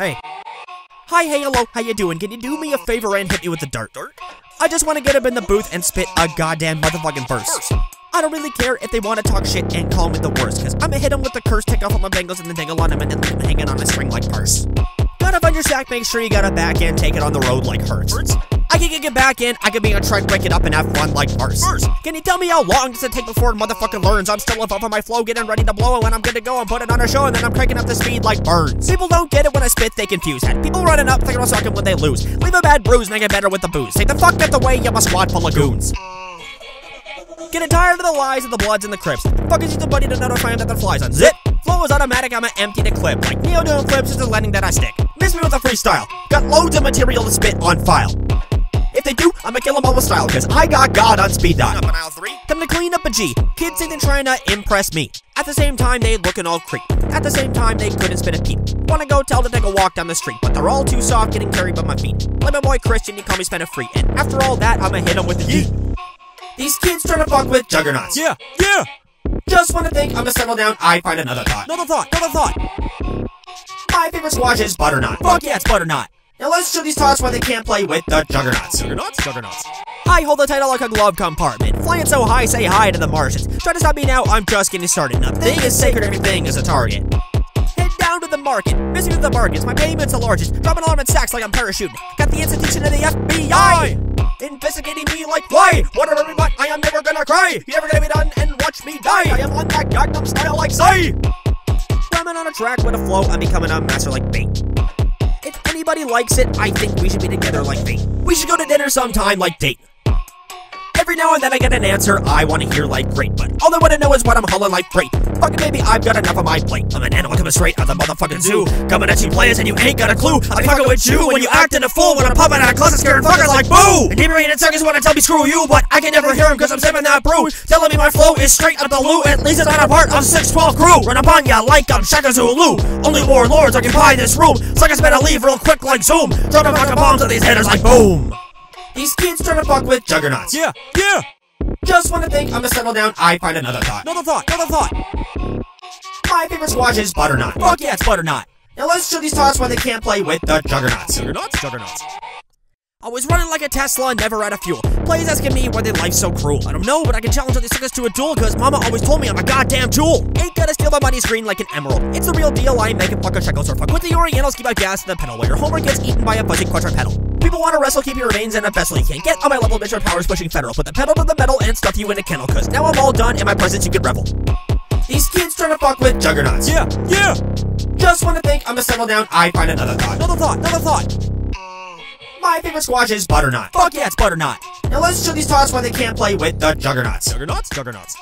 Hey. Hi, hey, hello, how you doing? Can you do me a favor and hit me with the dirt? I just want to get up in the booth and spit a goddamn motherfucking verse. I don't really care if they want to talk shit and call me the worst, cause I'ma hit them with the curse, take off all my bangles and then dangle on them and then leave them hanging on a string like purse. Gotta find your sack, make sure you got a back end, take it on the road like Hertz. I can get back in, I can be on track, break it up and have fun like Verse. Can you tell me how long does it take before motherfucker learns? I'm still above on my flow, getting ready to blow, and when I'm good to go, I'm putting on a show, and then I'm cranking up the speed like Burns. People don't get it when I spit, they confuse. Had people running up, thinking I'm sucking when they lose. Leave a bad bruise, make it better with the booze. Take the fuck out the way, you're a squad full of goons. Getting tired of the lies of the Bloods and the Crips. Fuck is just a buddy to notify him that the flies on zip. Flow is automatic, I'ma empty the clip. Like Neo doing flips, it's the landing that I stick. Miss me with a freestyle. Got loads of material to spit on file. If they do, I'ma kill them all with style, cause I got God on speed dial. Up on aisle 3. Time to clean up a G. Kids say they're trying to impress me. At the same time, they looking all creep. At the same time, they couldn't spit a peep. Wanna go tell them they can walk down the street, but they're all too soft getting carried by my feet. Like my boy Christian, he call me spin a free. And after all that, I'ma hit him with the yeet. These kids trying to fuck with juggernauts. Yeah. Just wanna think, I'ma settle down, I find another thought. Another thought. My favorite squash is butternut. Fuck yeah, it's butternut. Now let's show these tots why they can't play with the juggernauts. Juggernauts. I hold the title like a glove compartment. Flying so high, say hi to the Martians. Try to stop me now, I'm just getting started. Nothing is sacred, everything is a target. Head down to the market, missing with the bargains. My payment's the largest. Dropping alarm at sacks like I'm parachuting. Got the institution of the FBI. Investigating me like why? What of everybody, I am never gonna cry. You never gonna be done and watch me die. I am on that Gangnam style like Psy. Ramming on a track with a flow, I'm becoming a master like bait. If anybody likes it, I think we should be together like fate. We should go to dinner sometime like date. Every now and then I get an answer I want to hear like great, but all I want to know is what I'm hauling like freight. Fucking baby, I've got enough on my plate. I'm an animal coming straight out the motherfucking zoo. Coming at you players and you ain't got a clue. I'll be fucking with you when you acting a fool. When I'm popping out of closet scared fuckers like boo. And deep-brained suckers wanna tell me screw you, but I can never hear them cause I'm sipping that brew. Telling me my flow is straight up the loo. At least it's not a part of 612 crew. Run upon ya like I'm Shaka Zulu. Only warlords occupy this room. Suckers better leave real quick like Zoom. Throw the fucking bombs at these hitters like boom. These kids trying to fuck with juggernauts. Yeah. Just wanna think, I'ma settle down, I find another thought. Another thought. My favorite squash is butternut. Fuck yeah, it's butternut. Now let's show these tots why they can't play with the juggernauts. Juggernauts. I was running like a Tesla, never out of fuel. Players asking me why their life's so cruel. I don't know, but I can challenge all these suckers to a duel, cause mama always told me I'm a goddamn jewel. Ain't gonna steal my money's green like an emerald. It's the real deal, I ain't making fucking shekels or fuck with the Orientals, keep my gas in the pedal while your homework gets eaten by a fuzzy quadrupedal. People wanna wrestle, keep your remains in a vessel. You can't get on my level, bitch, your power's pushing federal. Put the pedal to the metal and stuff you in a kennel, cause now I'm all done, in my presence you can revel. These kids trying to fuck with juggernauts. Yeah. Just wanna think, I'ma settle down, I find another thought. Another thought. My favorite squash is butternut. Fuck yeah, it's butternut. Now let's show these tots why they can't play with the juggernauts. Juggernauts.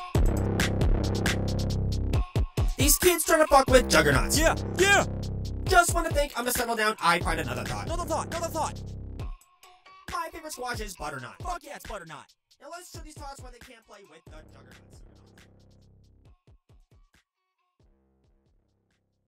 These kids trying to fuck with juggernauts. Yeah. Just wanna think, I'ma settle down, I find another thought. Another thought. My favorite squash is butternut. Fuck yeah, it's butternut. Now let's show these tots why they can't play with the juggernauts.